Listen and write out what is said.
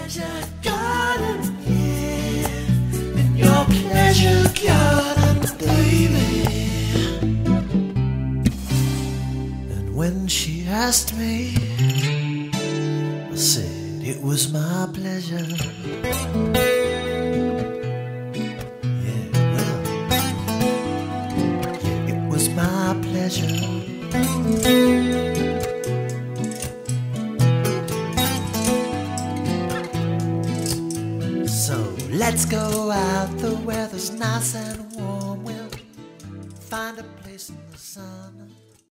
pleasure garden, yeah, in your pleasure garden, baby. And when she asked me, I said it was my pleasure. Yeah, well, yeah, it was my pleasure. So let's go out, the weather's nice and warm. We'll find a place in the sun.